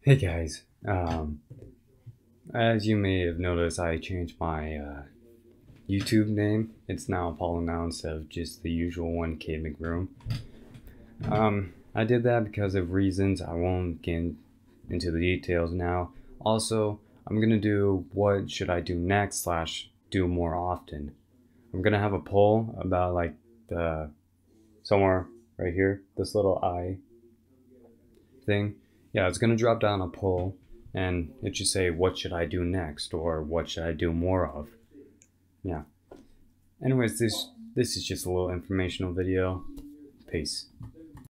Hey guys, as you may have noticed, I changed my YouTube name. It's now Apollo now instead of just the usual one, K McRoom. I did that because of reasons I won't get into the details now. Also, I'm gonna do what should I do next slash do more often. I'm gonna have a poll about like the somewhere right here, this little eye thing. Yeah, it's gonna drop down a poll and it should say what should I do next or what should I do more of. Yeah. Anyways, this is just a little informational video. Peace.